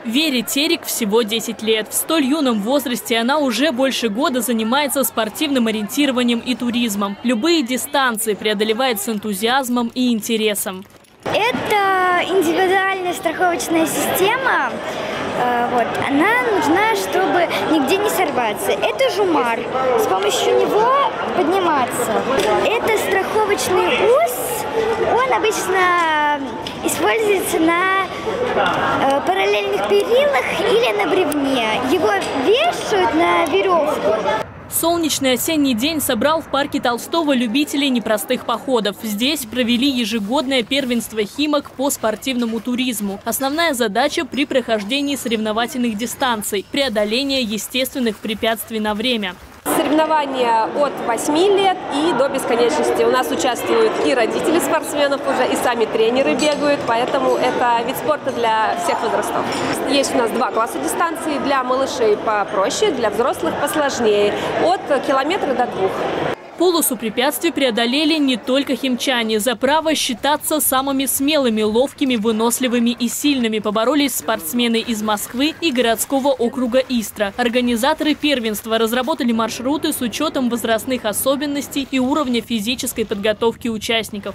Вере Терек всего 10 лет. В столь юном возрасте она уже больше года занимается спортивным ориентированием и туризмом. Любые дистанции преодолевает с энтузиазмом и интересом. Это индивидуальная страховочная система. Она нужна, чтобы нигде не сорваться. Это жумар. С помощью него подниматься. Это страховочный ус. Он обычно используется на параллельных перилах или на бревне. Его вешают на веревку. Солнечный осенний день собрал в парке Толстого любителей непростых походов. Здесь провели ежегодное первенство «Химок» по спортивному туризму. Основная задача при прохождении соревновательных дистанций – преодоление естественных препятствий на время. Соревнования от 8 лет и до бесконечности. У нас участвуют и родители спортсменов уже, и сами тренеры бегают, поэтому это вид спорта для всех возрастов. Есть у нас 2 класса дистанции, для малышей попроще, для взрослых посложнее, от километра до 2. Полосу препятствий преодолели не только химчане. За право считаться самыми смелыми, ловкими, выносливыми и сильными поборолись спортсмены из Москвы и городского округа Истра. Организаторы первенства разработали маршруты с учетом возрастных особенностей и уровня физической подготовки участников.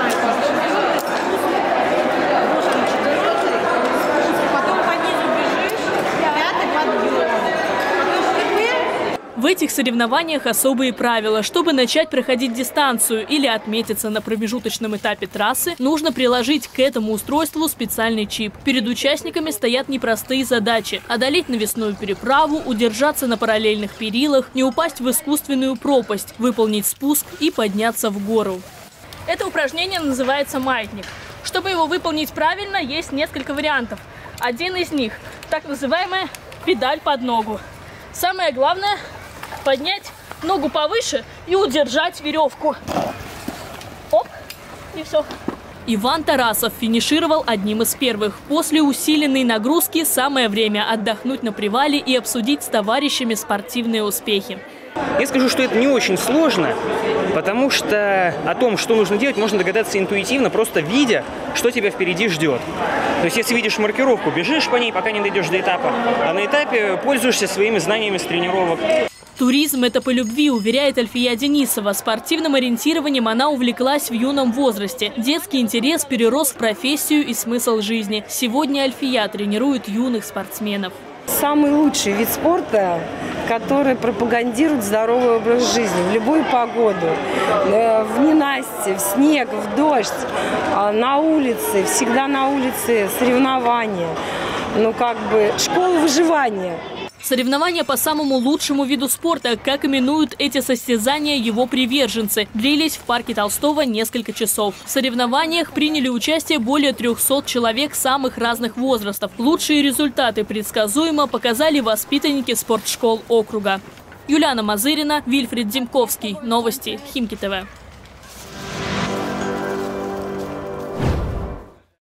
В этих соревнованиях особые правила. Чтобы начать проходить дистанцию или отметиться на промежуточном этапе трассы, нужно приложить к этому устройству специальный чип. Перед участниками стоят непростые задачи – одолеть навесную переправу, удержаться на параллельных перилах, не упасть в искусственную пропасть, выполнить спуск и подняться в гору. Это упражнение называется маятник. Чтобы его выполнить правильно, есть несколько вариантов. Один из них – так называемая педаль под ногу. Самое главное – поднять ногу повыше и удержать веревку. Оп, и все. Иван Тарасов финишировал одним из первых. После усиленной нагрузки самое время отдохнуть на привале и обсудить с товарищами спортивные успехи. Я скажу, что это не очень сложно, потому что о том, что нужно делать, можно догадаться интуитивно, просто видя, что тебя впереди ждет. То есть, если видишь маркировку, бежишь по ней, пока не дойдешь до этапа, а на этапе пользуешься своими знаниями с тренировок. Туризм – это по любви, уверяет Альфия Денисова. Спортивным ориентированием она увлеклась в юном возрасте. Детский интерес перерос в профессию и смысл жизни. Сегодня Альфия тренирует юных спортсменов. Самый лучший вид спорта, который пропагандирует здоровый образ жизни в любую погоду. В ненастье, в снег, в дождь, на улице, всегда на улице соревнования. Школа выживания. Соревнования по самому лучшему виду спорта, как именуют эти состязания его приверженцы, длились в парке Толстого несколько часов. В соревнованиях приняли участие более 300 человек самых разных возрастов. Лучшие результаты предсказуемо показали воспитанники спортшкол округа. Юлиана Мазырина, Вильфред Демковский. Новости Химки ТВ.